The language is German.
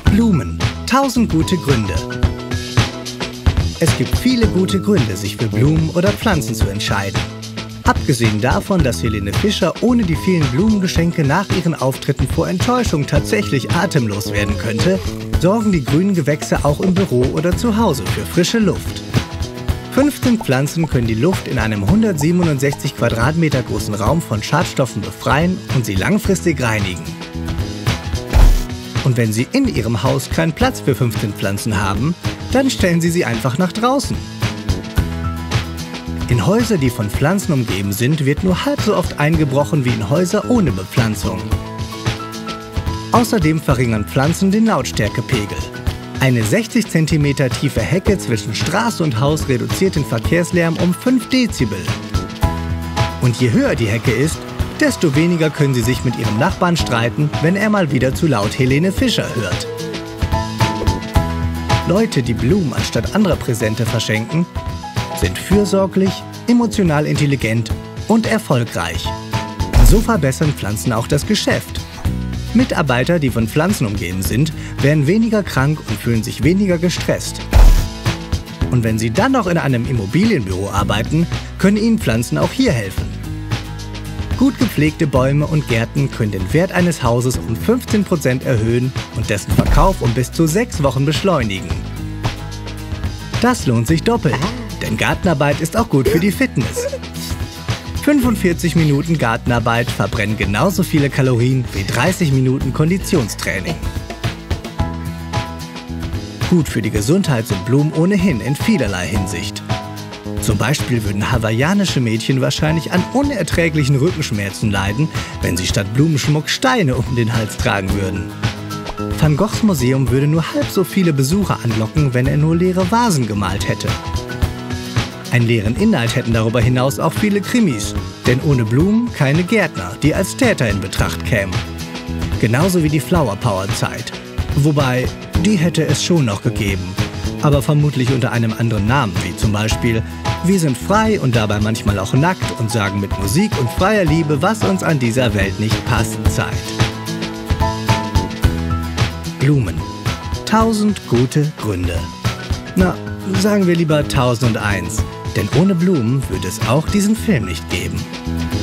Blumen. 1000 gute Gründe. Es gibt viele gute Gründe, sich für Blumen oder Pflanzen zu entscheiden. Abgesehen davon, dass Helene Fischer ohne die vielen Blumengeschenke nach ihren Auftritten vor Enttäuschung tatsächlich atemlos werden könnte, sorgen die grünen Gewächse auch im Büro oder zu Hause für frische Luft. 15 Pflanzen können die Luft in einem 167 Quadratmeter großen Raum von Schadstoffen befreien und sie langfristig reinigen. Und wenn Sie in Ihrem Haus keinen Platz für 15 Pflanzen haben, dann stellen Sie sie einfach nach draußen. In Häuser, die von Pflanzen umgeben sind, wird nur halb so oft eingebrochen wie in Häuser ohne Bepflanzung. Außerdem verringern Pflanzen den Lautstärkepegel. Eine 60 cm tiefe Hecke zwischen Straße und Haus reduziert den Verkehrslärm um 5 Dezibel. Und je höher die Hecke ist, desto weniger können Sie sich mit Ihrem Nachbarn streiten, wenn er mal wieder zu laut Helene Fischer hört. Leute, die Blumen anstatt anderer Präsente verschenken, sind fürsorglich, emotional intelligent und erfolgreich. So verbessern Pflanzen auch das Geschäft. Mitarbeiter, die von Pflanzen umgeben sind, werden weniger krank und fühlen sich weniger gestresst. Und wenn Sie dann noch in einem Immobilienbüro arbeiten, können Ihnen Pflanzen auch hier helfen. Gut gepflegte Bäume und Gärten können den Wert eines Hauses um 15% erhöhen und dessen Verkauf um bis zu 6 Wochen beschleunigen. Das lohnt sich doppelt, denn Gartenarbeit ist auch gut für die Fitness. 45 Minuten Gartenarbeit verbrennen genauso viele Kalorien wie 30 Minuten Konditionstraining. Gut für die Gesundheit sind Blumen ohnehin in vielerlei Hinsicht. Zum Beispiel würden hawaiianische Mädchen wahrscheinlich an unerträglichen Rückenschmerzen leiden, wenn sie statt Blumenschmuck Steine um den Hals tragen würden. Van Goghs Museum würde nur halb so viele Besucher anlocken, wenn er nur leere Vasen gemalt hätte. Einen leeren Inhalt hätten darüber hinaus auch viele Krimis, denn ohne Blumen keine Gärtner, die als Täter in Betracht kämen. Genauso wie die Flower Power Zeit. Wobei, die hätte es schon noch gegeben, aber vermutlich unter einem anderen Namen, wie zum Beispiel Wir sind frei und dabei manchmal auch nackt und sagen mit Musik und freier Liebe, was uns an dieser Welt nicht passt, Zeit. Blumen. 1000 gute Gründe. Na, sagen wir lieber 1001, denn ohne Blumen würde es auch diesen Film nicht geben.